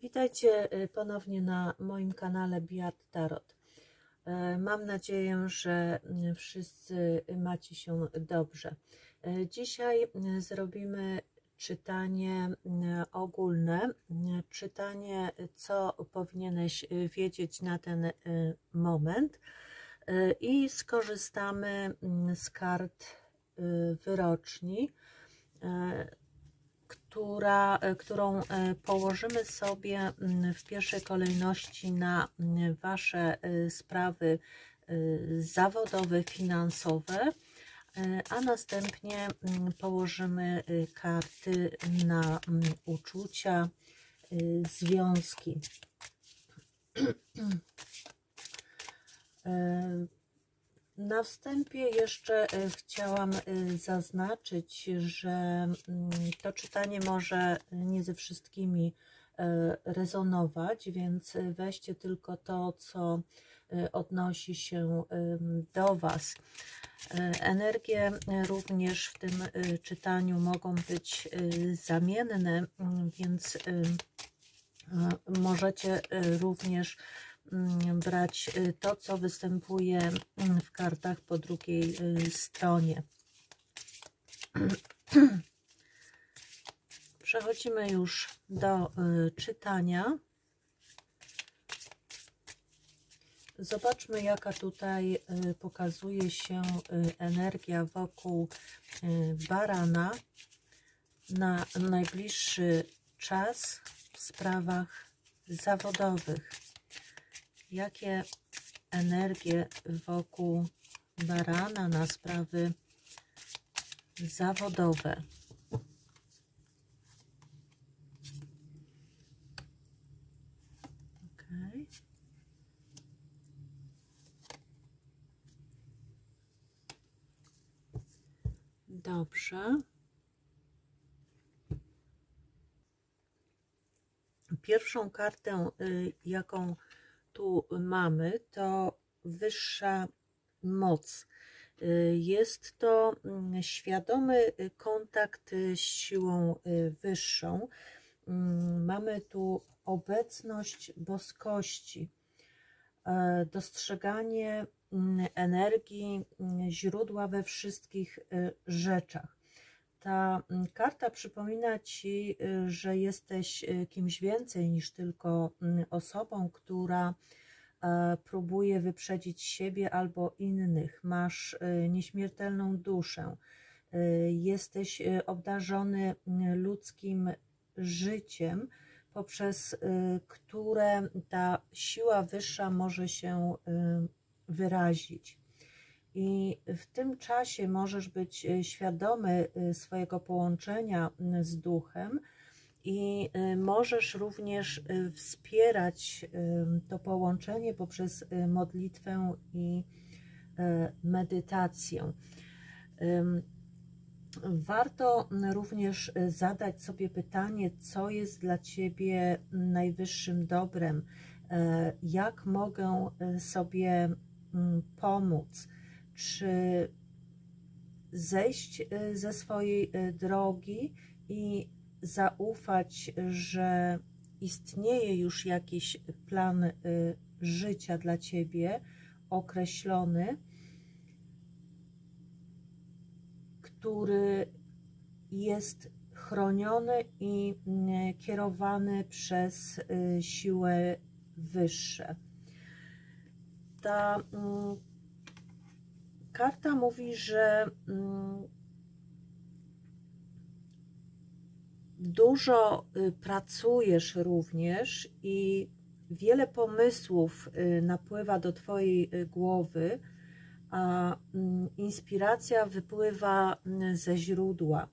Witajcie ponownie na moim kanale Beat Tarot. Mam nadzieję, że wszyscy macie się dobrze. Dzisiaj zrobimy czytanie ogólne, czytanie, co powinieneś wiedzieć na ten moment, i skorzystamy z kart wyroczni, którą położymy sobie w pierwszej kolejności na Wasze sprawy zawodowe, finansowe, a następnie położymy karty na uczucia, związki. Na wstępie jeszcze chciałam zaznaczyć, że to czytanie może nie ze wszystkimi rezonować, więc weźcie tylko to, co odnosi się do Was. Energie również w tym czytaniu mogą być zamienne, więc możecie również brać to, co występuje w kartach po drugiej stronie. Przechodzimy już do czytania. Zobaczmy, jaka tutaj pokazuje się energia wokół barana na najbliższy czas w sprawach zawodowych. Jakie energie wokół barana na sprawy zawodowe? Okay. Dobrze. Pierwszą kartę, jaką tu mamy, to wyższa moc. Jest to świadomy kontakt z siłą wyższą. Mamy tu obecność boskości, dostrzeganie energii źródła we wszystkich rzeczach. Ta karta przypomina Ci, że jesteś kimś więcej niż tylko osobą, która próbuje wyprzedzić siebie albo innych. Masz nieśmiertelną duszę. Jesteś obdarzony ludzkim życiem, poprzez które ta siła wyższa może się wyrazić. I w tym czasie możesz być świadomy swojego połączenia z duchem i możesz również wspierać to połączenie poprzez modlitwę i medytację. Warto również zadać sobie pytanie, co jest dla Ciebie najwyższym dobrem, jak mogę sobie pomóc, czy zejść ze swojej drogi i zaufać, że istnieje już jakiś plan życia dla Ciebie określony, który jest chroniony i kierowany przez siłę wyższe. Ta karta mówi, że dużo pracujesz również i wiele pomysłów napływa do Twojej głowy, a inspiracja wypływa ze źródła.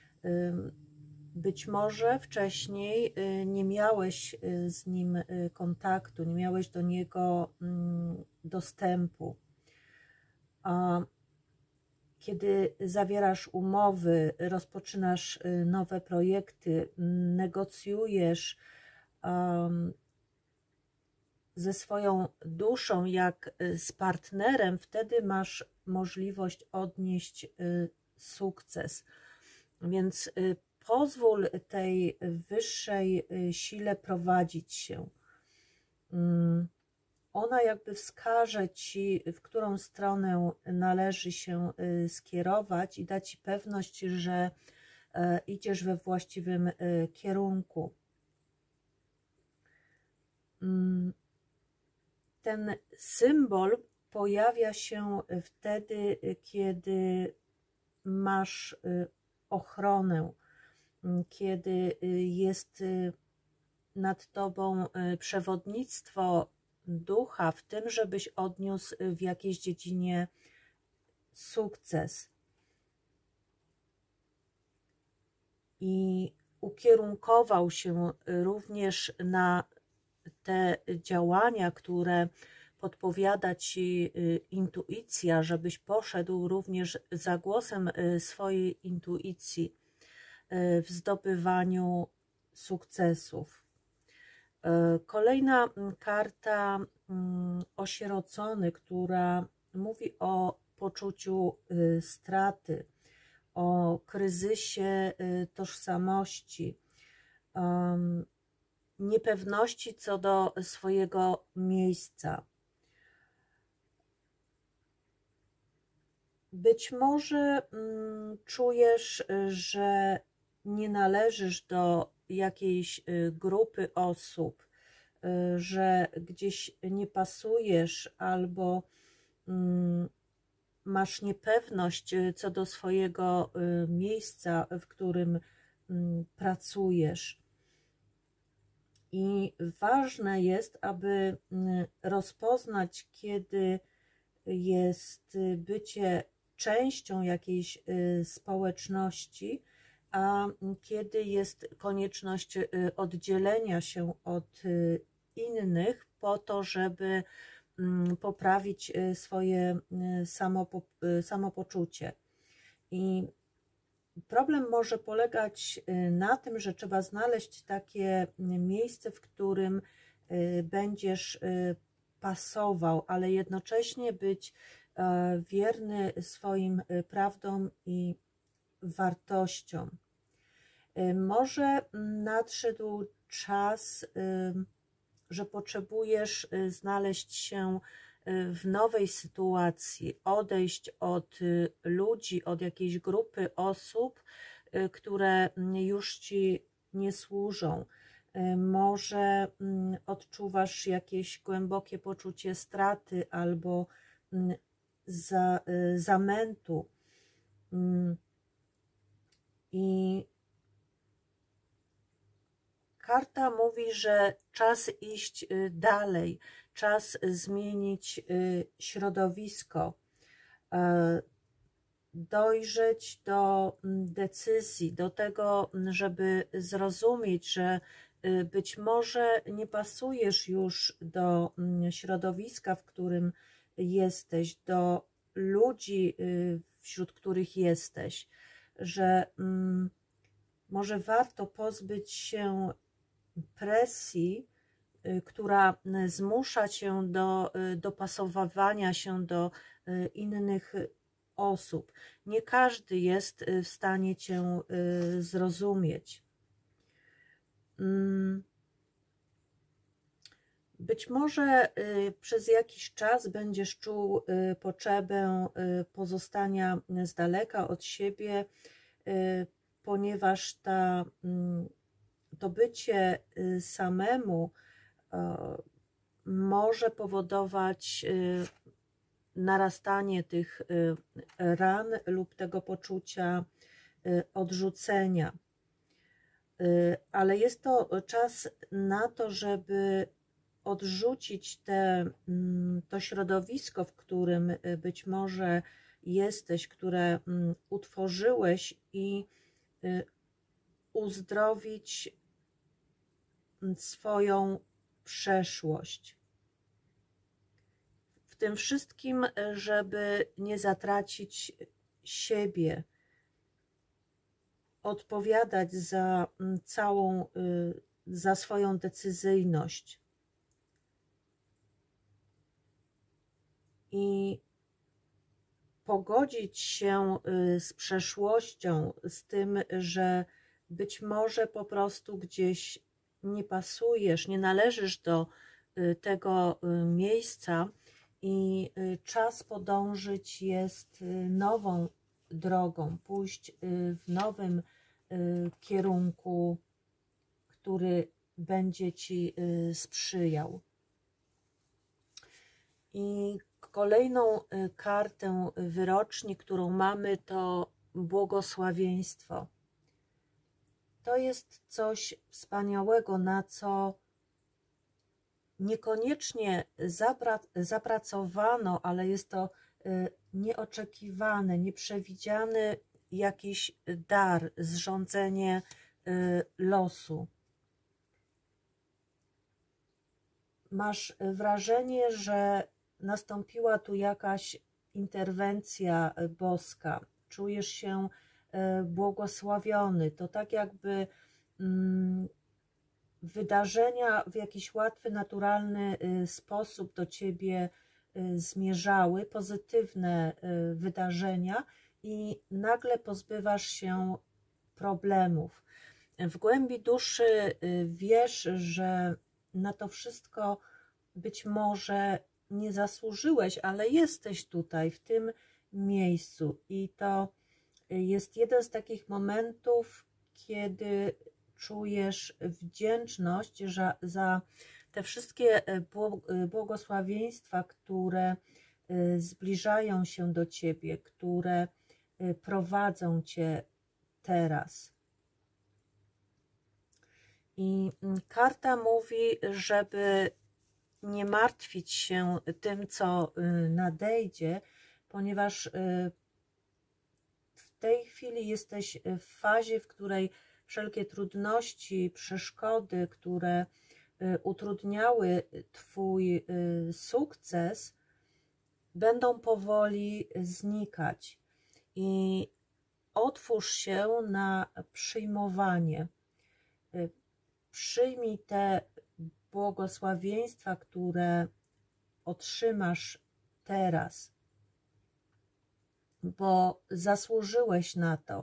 Być może wcześniej nie miałeś z nim kontaktu, nie miałeś do niego dostępu. A kiedy zawierasz umowy, rozpoczynasz nowe projekty, negocjujesz ze swoją duszą jak z partnerem, wtedy masz możliwość odnieść sukces. Więc pozwól tej wyższej sile prowadzić się. Ona jakby wskaże Ci, w którą stronę należy się skierować i da Ci pewność, że idziesz we właściwym kierunku. Ten symbol pojawia się wtedy, kiedy masz ochronę, kiedy jest nad Tobą przewodnictwo ducha w tym, żebyś odniósł w jakiejś dziedzinie sukces. I ukierunkował się również na te działania, które podpowiada Ci intuicja, żebyś poszedł również za głosem swojej intuicji w zdobywaniu sukcesów. Kolejna karta osierocony, która mówi o poczuciu straty, o kryzysie tożsamości, niepewności co do swojego miejsca. Być może czujesz, że nie należysz do jakiejś grupy osób, że gdzieś nie pasujesz albo masz niepewność co do swojego miejsca, w którym pracujesz. I ważne jest, aby rozpoznać, kiedy jest bycie częścią jakiejś społeczności, a kiedy jest konieczność oddzielenia się od innych po to, żeby poprawić swoje samopoczucie. I problem może polegać na tym, że trzeba znaleźć takie miejsce, w którym będziesz pasował, ale jednocześnie być wierny swoim prawdom i wartościom. Może nadszedł czas, że potrzebujesz znaleźć się w nowej sytuacji, odejść od ludzi, od jakiejś grupy osób, które już Ci nie służą. Może odczuwasz jakieś głębokie poczucie straty albo zamętu. I karta mówi, że czas iść dalej, czas zmienić środowisko, dojrzeć do decyzji, do tego, żeby zrozumieć, że być może nie pasujesz już do środowiska, w którym jesteś, do ludzi, wśród których jesteś, że może warto pozbyć się presji, która zmusza Cię do dopasowywania się do innych osób. Nie każdy jest w stanie Cię zrozumieć. Być może przez jakiś czas będziesz czuł potrzebę pozostania z daleka od siebie, ponieważ to bycie samemu może powodować narastanie tych ran lub tego poczucia odrzucenia. Ale jest to czas na to, żeby odrzucić to środowisko, w którym być może jesteś, które utworzyłeś, i uzdrowić swoją przeszłość. W tym wszystkim, żeby nie zatracić siebie, odpowiadać za swoją decyzyjność. I pogodzić się z przeszłością, z tym, że być może po prostu gdzieś nie pasujesz, nie należysz do tego miejsca i czas podążyć jest nową drogą, pójść w nowym kierunku, który będzie Ci sprzyjał. I kolejną kartę wyroczni, którą mamy, to błogosławieństwo. To jest coś wspaniałego, na co niekoniecznie zapracowano, ale jest to nieoczekiwane, nieprzewidziany jakiś dar, zrządzenie losu. Masz wrażenie, że nastąpiła tu jakaś interwencja boska. Czujesz się błogosławiony. To tak jakby wydarzenia w jakiś łatwy, naturalny sposób do Ciebie zmierzały, pozytywne wydarzenia i nagle pozbywasz się problemów. W głębi duszy wiesz, że na to wszystko być może nie zasłużyłeś, ale jesteś tutaj, w tym miejscu i to jest jeden z takich momentów, kiedy czujesz wdzięczność za te wszystkie błogosławieństwa, które zbliżają się do Ciebie, które prowadzą Cię teraz. I karta mówi, żeby nie martwić się tym, co nadejdzie, ponieważ w tej chwili jesteś w fazie, w której wszelkie trudności, przeszkody, które utrudniały Twój sukces, będą powoli znikać. I otwórz się na przyjmowanie. Przyjmij te błogosławieństwa, które otrzymasz teraz, bo zasłużyłeś na to.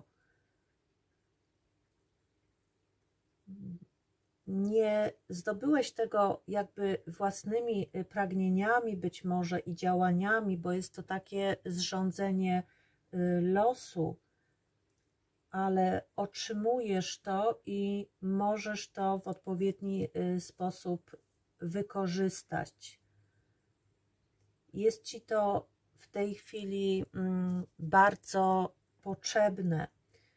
Nie zdobyłeś tego jakby własnymi pragnieniami być może i działaniami, bo jest to takie zrządzenie losu, ale otrzymujesz to i możesz to w odpowiedni sposób wykorzystać. Jest Ci to w tej chwili bardzo potrzebne.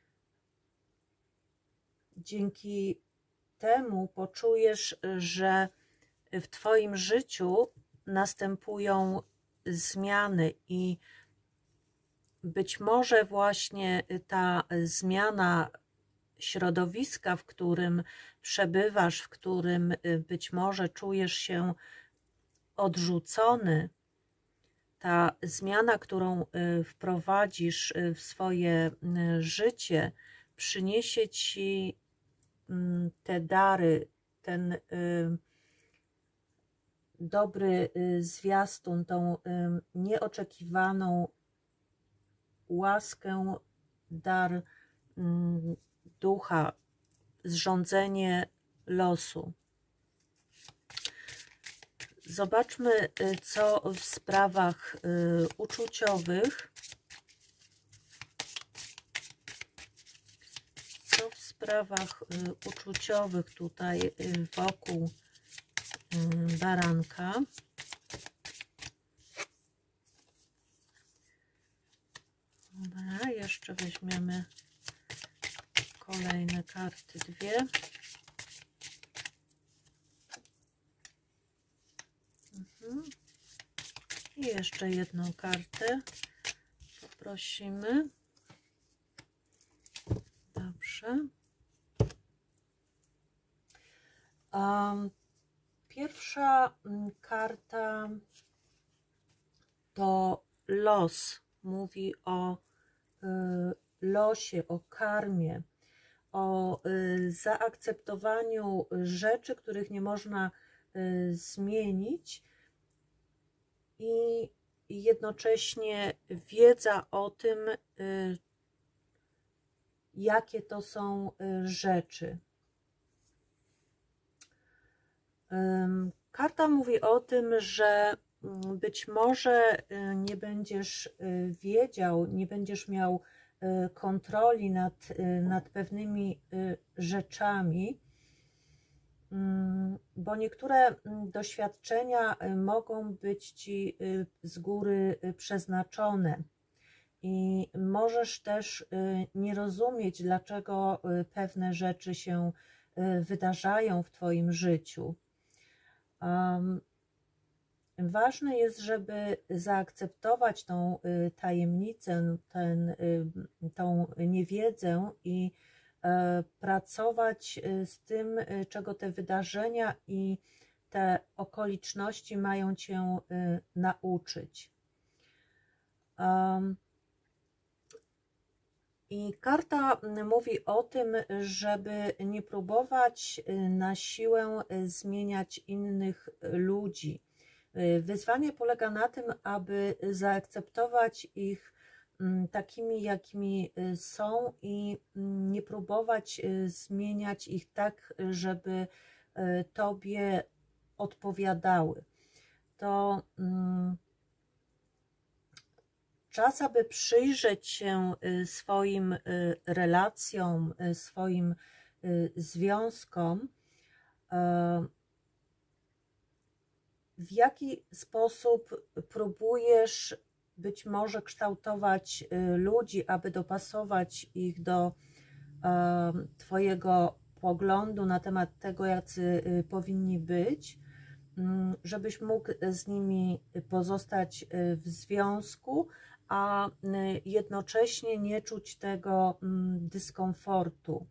Dzięki temu poczujesz, że w Twoim życiu następują zmiany i być może właśnie ta zmiana środowiska, w którym przebywasz, w którym być może czujesz się odrzucony, ta zmiana, którą wprowadzisz w swoje życie, przyniesie Ci te dary, ten dobry zwiastun, tą nieoczekiwaną łaskę, dar ducha, zrządzenie losu. Zobaczmy, co w sprawach uczuciowych, tutaj wokół baranka. Dobra, jeszcze weźmiemy kolejne karty, dwie. I jeszcze jedną kartę poprosimy. Dobrze. Pierwsza karta to los. Mówi o losie, o karmie, o zaakceptowaniu rzeczy, których nie można zmienić i jednocześnie wiedza o tym, jakie to są rzeczy. Karta mówi o tym, że być może nie będziesz wiedział, nie będziesz miał kontroli nad pewnymi rzeczami, bo niektóre doświadczenia mogą być Ci z góry przeznaczone i możesz też nie rozumieć, dlaczego pewne rzeczy się wydarzają w Twoim życiu. Ważne jest, żeby zaakceptować tą tajemnicę, tą niewiedzę i pracować z tym, czego te wydarzenia i te okoliczności mają Cię nauczyć. I karta mówi o tym, żeby nie próbować na siłę zmieniać innych ludzi. Wyzwanie polega na tym, aby zaakceptować ich takimi, jakimi są i nie próbować zmieniać ich tak, żeby Tobie odpowiadały. To czas, aby przyjrzeć się swoim relacjom, swoim związkom, w jaki sposób próbujesz być może kształtować ludzi, aby dopasować ich do Twojego poglądu na temat tego, jacy powinni być, żebyś mógł z nimi pozostać w związku, a jednocześnie nie czuć tego dyskomfortu.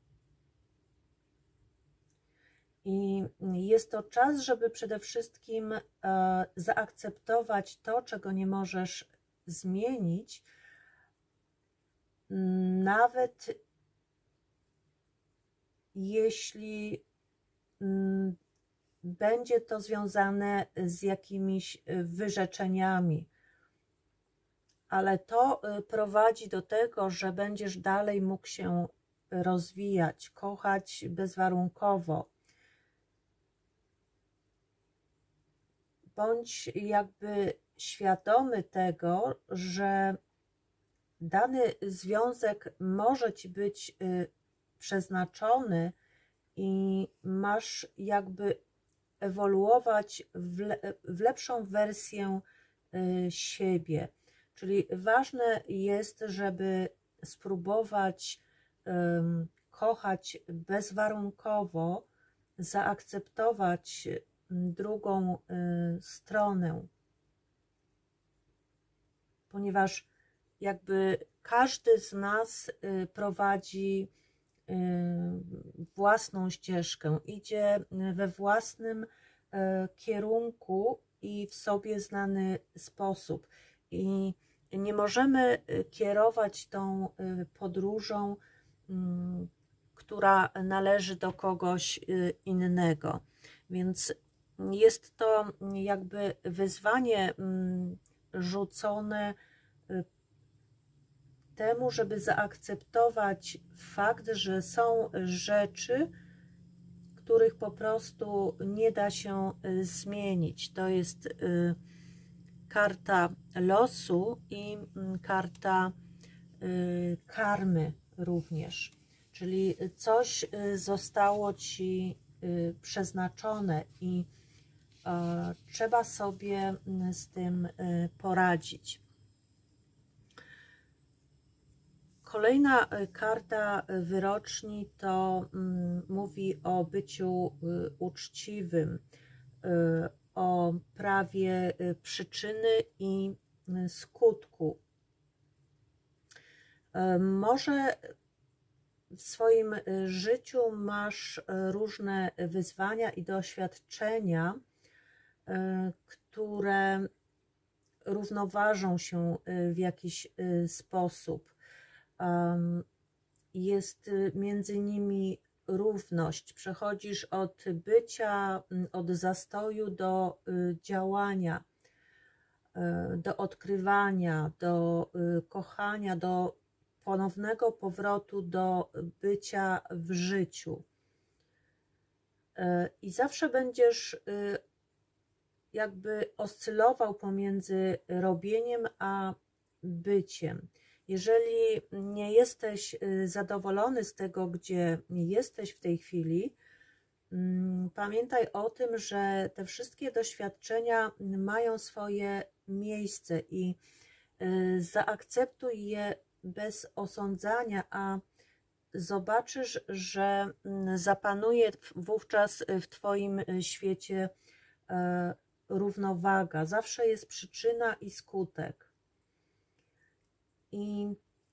I jest to czas, żeby przede wszystkim zaakceptować to, czego nie możesz zmienić, nawet jeśli będzie to związane z jakimiś wyrzeczeniami. Ale to prowadzi do tego, że będziesz dalej mógł się rozwijać, kochać bezwarunkowo. Bądź jakby świadomy tego, że dany związek może Ci być przeznaczony i masz jakby ewoluować w lepszą wersję siebie. Czyli ważne jest, żeby spróbować kochać bezwarunkowo, zaakceptować drugą stronę, ponieważ jakby każdy z nas prowadzi własną ścieżkę, idzie we własnym kierunku i w sobie znany sposób. I nie możemy kierować tą podróżą, która należy do kogoś innego. Więc jest to jakby wyzwanie rzucone temu, żeby zaakceptować fakt, że są rzeczy, których po prostu nie da się zmienić. To jest karta losu i karta karmy również. Czyli coś zostało Ci przeznaczone i trzeba sobie z tym poradzić. Kolejna karta wyroczni to mówi o byciu uczciwym, o prawie przyczyny i skutku. Może w swoim życiu masz różne wyzwania i doświadczenia, które równoważą się w jakiś sposób. Jest między nimi równość. Przechodzisz od bycia, od zastoju do działania, do odkrywania, do kochania, do ponownego powrotu do bycia w życiu. I zawsze będziesz jakby oscylował pomiędzy robieniem a byciem. Jeżeli nie jesteś zadowolony z tego, gdzie jesteś w tej chwili, pamiętaj o tym, że te wszystkie doświadczenia mają swoje miejsce i zaakceptuj je bez osądzania, a zobaczysz, że zapanuje wówczas w Twoim świecie równowaga. Zawsze jest przyczyna i skutek. I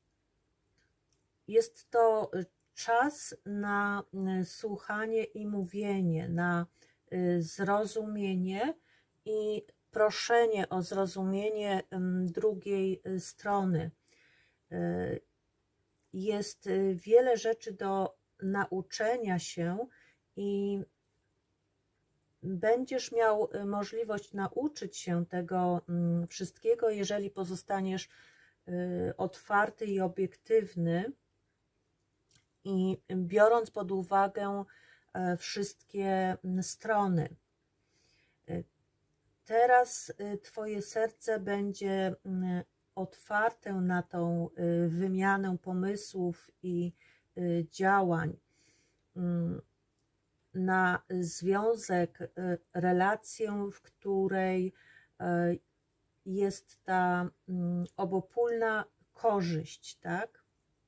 jest to czas na słuchanie i mówienie, na zrozumienie i proszenie o zrozumienie drugiej strony. Jest wiele rzeczy do nauczenia się i będziesz miał możliwość nauczyć się tego wszystkiego, jeżeli pozostaniesz otwarty i obiektywny i biorąc pod uwagę wszystkie strony. Teraz Twoje serce będzie otwarte na tą wymianę pomysłów i działań, na związek, relację, w której jest ta obopólna korzyść, tak?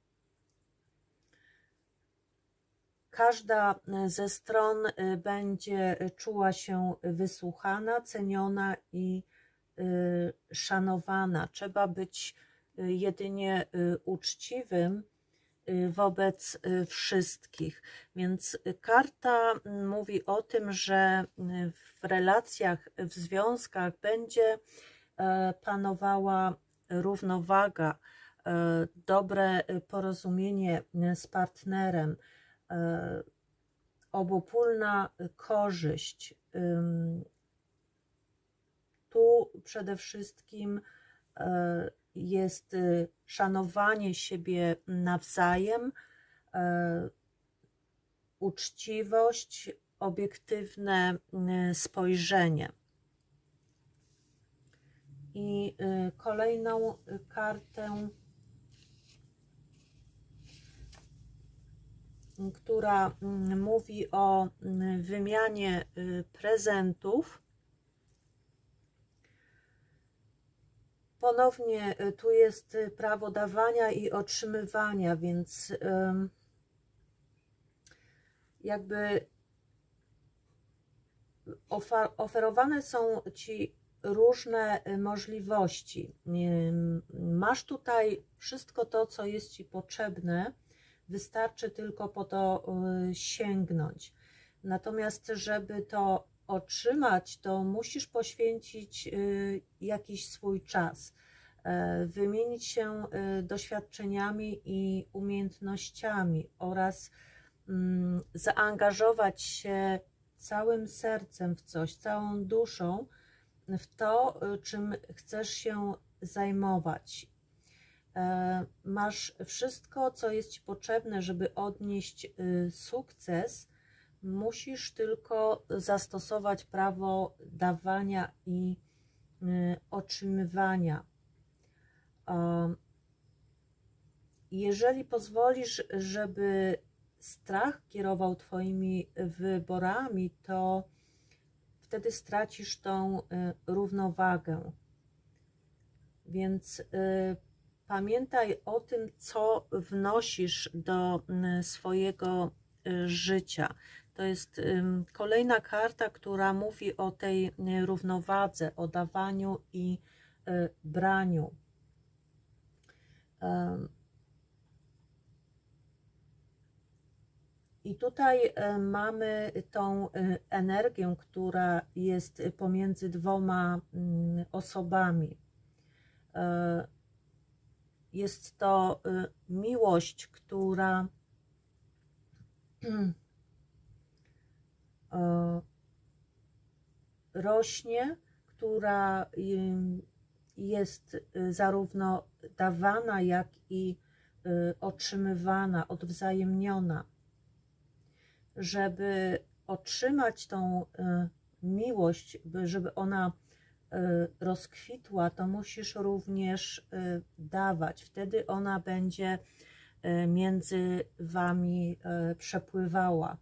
Każda ze stron będzie czuła się wysłuchana, ceniona i szanowana. Trzeba być jedynie uczciwym wobec wszystkich. Więc karta mówi o tym, że w relacjach, w związkach będzie panowała równowaga, dobre porozumienie z partnerem, obopólna korzyść. Tu przede wszystkim jest szanowanie siebie nawzajem, uczciwość, obiektywne spojrzenie. I kolejną kartę, która mówi o wymianie prezentów. Ponownie tu jest prawo dawania i otrzymywania, więc jakby oferowane są Ci różne możliwości. Masz tutaj wszystko to, co jest Ci potrzebne, wystarczy tylko po to sięgnąć. Natomiast żeby to otrzymać, to musisz poświęcić jakiś swój czas, wymienić się doświadczeniami i umiejętnościami oraz zaangażować się całym sercem w coś, całą duszą w to, czym chcesz się zajmować. Masz wszystko, co jest Ci potrzebne, żeby odnieść sukces. Musisz tylko zastosować prawo dawania i otrzymywania. Jeżeli pozwolisz, żeby strach kierował Twoimi wyborami, to wtedy stracisz tą równowagę. Więc pamiętaj o tym, co wnosisz do swojego życia. To jest kolejna karta, która mówi o tej równowadze, o dawaniu i braniu. I tutaj mamy tą energię, która jest pomiędzy dwoma osobami. Jest to miłość, która rośnie, która jest zarówno dawana, jak i otrzymywana, odwzajemniona. Żeby otrzymać tą miłość, żeby ona rozkwitła, to musisz również dawać. Wtedy ona będzie między wami przepływała.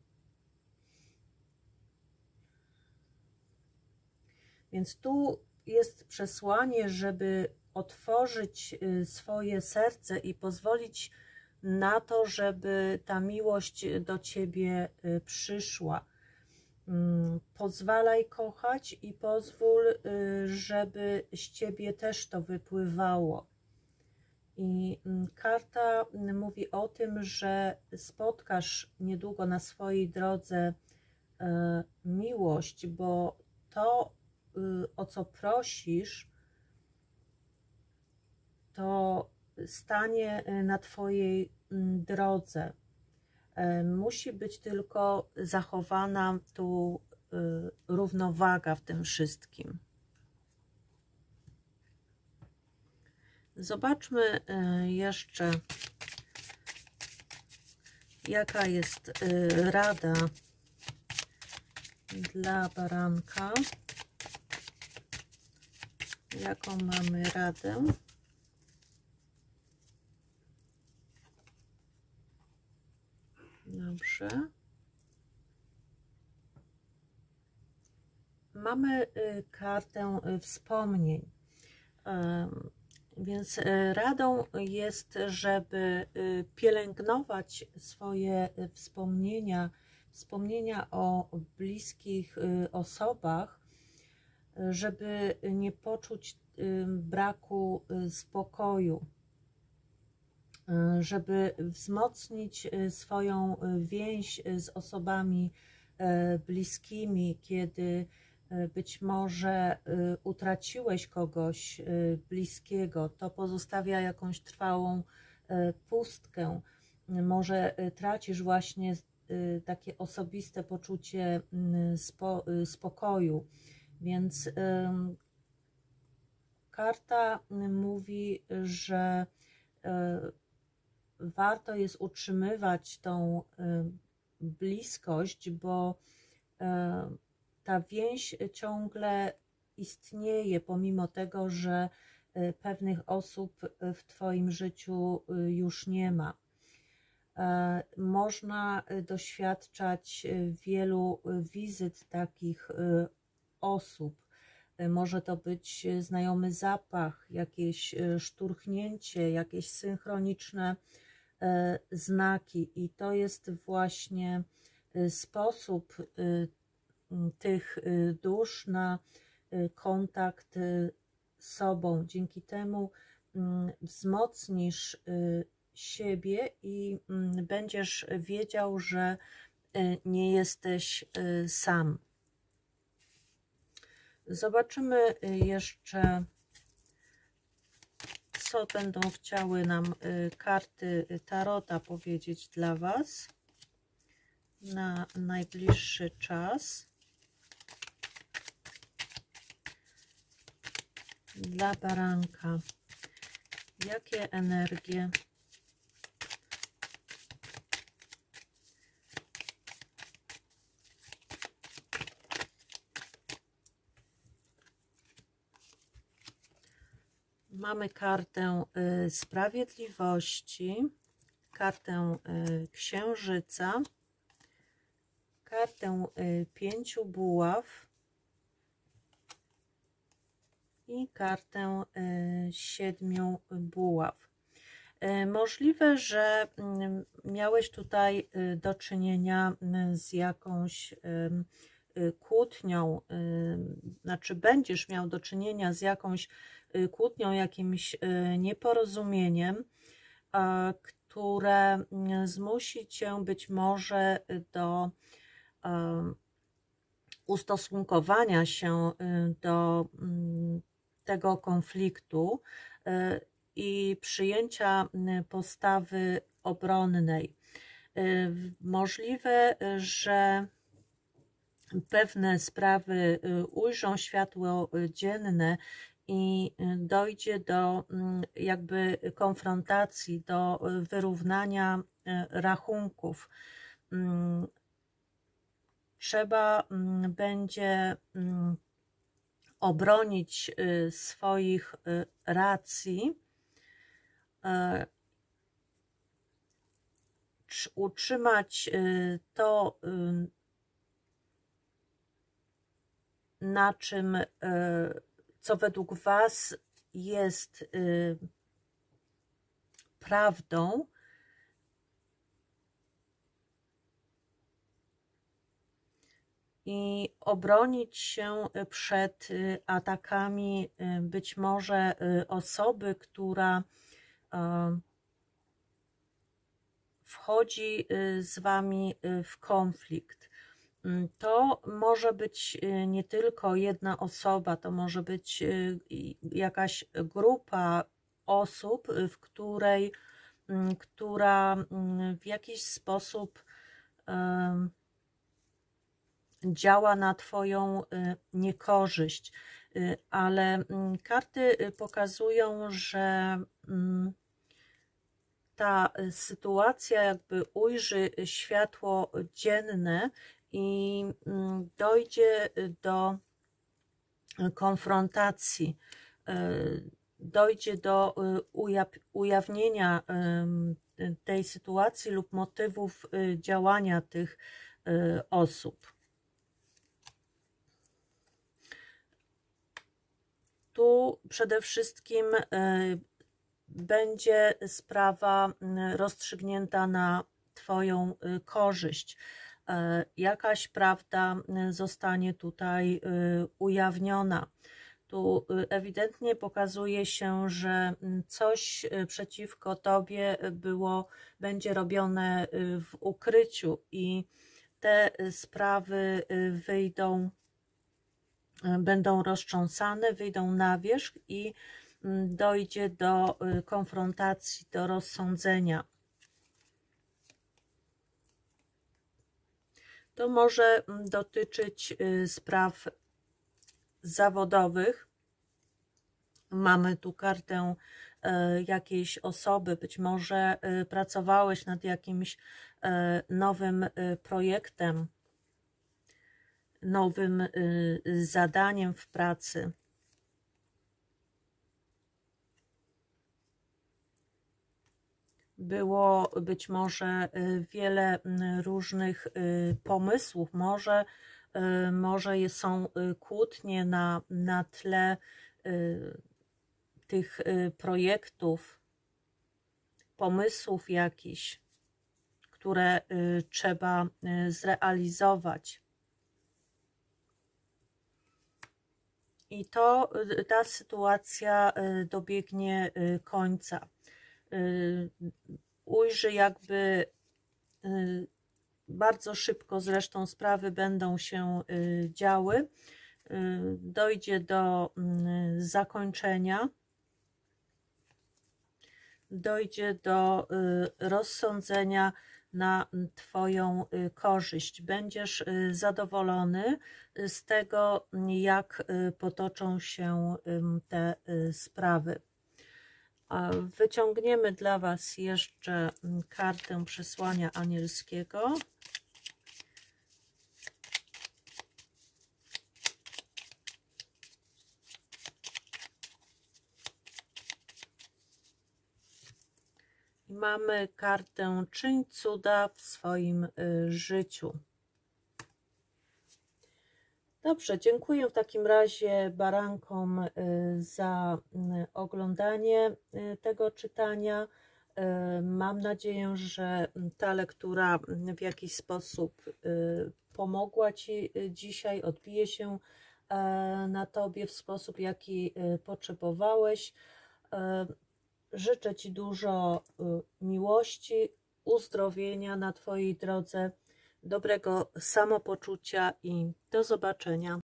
Więc tu jest przesłanie, żeby otworzyć swoje serce i pozwolić na to, żeby ta miłość do ciebie przyszła. Pozwalaj kochać i pozwól, żeby z ciebie też to wypływało. I karta mówi o tym, że spotkasz niedługo na swojej drodze miłość, bo to, o co prosisz, to stanie na twojej drodze. Musi być tylko zachowana tu równowaga w tym wszystkim. Zobaczmy jeszcze, jaka jest rada dla baranka. Jaką mamy radę? Dobrze. Mamy kartę wspomnień. Więc radą jest, żeby pielęgnować swoje wspomnienia o bliskich osobach, żeby nie poczuć braku spokoju, żeby wzmocnić swoją więź z osobami bliskimi, kiedy być może utraciłeś kogoś bliskiego, to pozostawia jakąś trwałą pustkę. Może tracisz właśnie takie osobiste poczucie spokoju. Więc karta mówi, że warto jest utrzymywać tą bliskość, bo ta więź ciągle istnieje, pomimo tego, że pewnych osób w twoim życiu już nie ma. Można doświadczać wielu wizyt takich osób. Może to być znajomy zapach, jakieś szturchnięcie, jakieś synchroniczne znaki. I to jest właśnie sposób tych dusz na kontakt z sobą. Dzięki temu wzmocnisz siebie i będziesz wiedział, że nie jesteś sam. Zobaczymy jeszcze, co będą chciały nam karty Tarota powiedzieć dla was na najbliższy czas. Dla baranka. Jakie energie mamy? Kartę sprawiedliwości, kartę księżyca, kartę 5 buław i kartę 7 buław. Możliwe, że miałeś tutaj do czynienia z jakąś kłótnią, znaczy będziesz miał do czynienia z jakąś kłótnią, jakimś nieporozumieniem, które zmusi cię być może do ustosunkowania się do tego konfliktu i przyjęcia postawy obronnej. Możliwe, że pewne sprawy ujrzą światło dzienne i dojdzie do jakby konfrontacji, do wyrównania rachunków. Trzeba będzie obronić swoich racji, utrzymać to, na czym, co według Was jest prawdą, i obronić się przed atakami być może osoby, która wchodzi z Wami w konflikt. To może być nie tylko jedna osoba, to może być jakaś grupa osób, która w jakiś sposób działa na Twoją niekorzyść, ale karty pokazują, że ta sytuacja jakby ujrzy światło dzienne i dojdzie do konfrontacji, dojdzie do ujawnienia tej sytuacji lub motywów działania tych osób. Tu przede wszystkim będzie sprawa rozstrzygnięta na Twoją korzyść. Jakaś prawda zostanie tutaj ujawniona. Tu ewidentnie pokazuje się, że coś przeciwko Tobie będzie robione w ukryciu i te sprawy będą roztrząsane, wyjdą na wierzch i dojdzie do konfrontacji, do rozsądzenia. To może dotyczyć spraw zawodowych. Mamy tu kartę jakiejś osoby, być może pracowałeś nad jakimś nowym projektem, nowym zadaniem w pracy. Było być może wiele różnych pomysłów, może są kłótnie na tle tych projektów, pomysłów jakichś, które trzeba zrealizować. I ta sytuacja dobiegnie końca. Ujrzy jakby bardzo szybko, zresztą sprawy będą się działy, dojdzie do zakończenia, dojdzie do rozsądzenia na Twoją korzyść. Będziesz zadowolony z tego, jak potoczą się te sprawy. Wyciągniemy dla Was jeszcze kartę przesłania anielskiego. Mamy kartę czyń cuda w swoim życiu. Dobrze, dziękuję w takim razie barankom za oglądanie tego czytania. Mam nadzieję, że ta lektura w jakiś sposób pomogła Ci dzisiaj, odbije się na Tobie w sposób, jaki potrzebowałeś. Życzę Ci dużo miłości, uzdrowienia na Twojej drodze, dobrego samopoczucia i do zobaczenia.